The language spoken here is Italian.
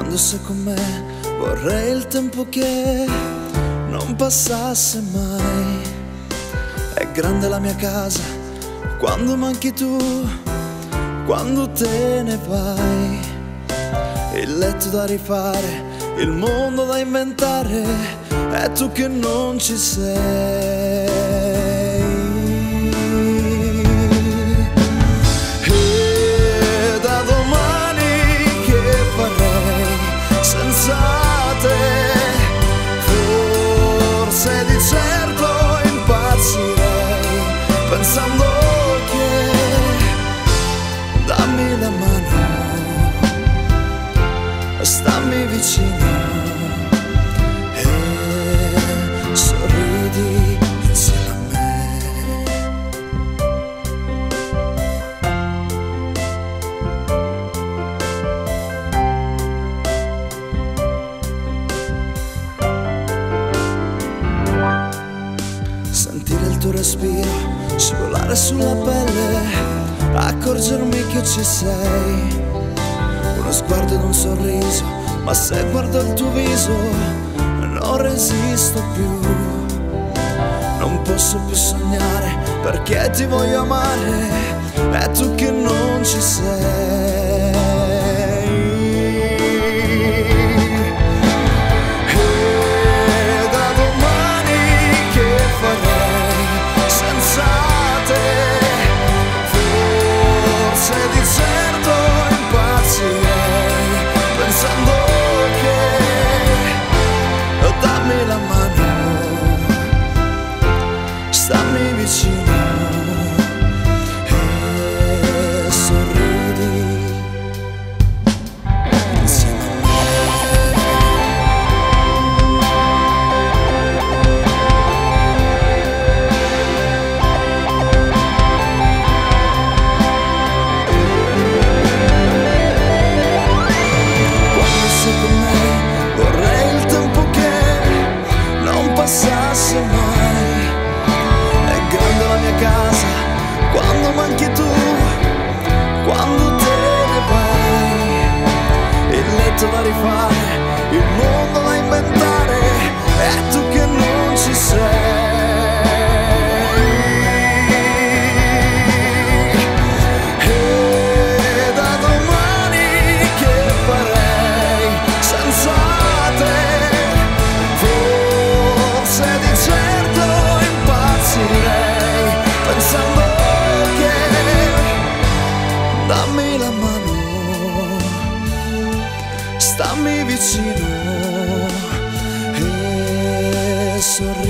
Quando sei con me vorrei il tempo che non passasse mai. È grande la mia casa quando manchi tu, quando te ne vai. Il letto da rifare, il mondo da inventare, è tu che non ci sei. E da domani che farei senza te? Forse di certo impazzirei pensando che dammi la mano, stammi vicino e sorridi insieme a me. Sentire il tuo respiro scivolare sulla pelle, accorgermi che ci sei. Uno sguardo ed un sorriso, ma se guardo il tuo viso non resisto più. Non posso più sognare perché ti voglio amare, è tu che non ci sei. E da domani che farei senza te? Forse di certo impazzirei pensando che dammi la mano, stammi vicino e sorridi insieme a me. Quando sei con me vorrei il tempo che non passasse mai. È grande la mia casa quando manchi tu, quando te ne vai. Il letto da rifare, il mondo da inventare, è tu che non ci sei. E da domani che farei senza te? Forse di certo impazzirei pensando che dammi la mano, stammi vicino e sorridi.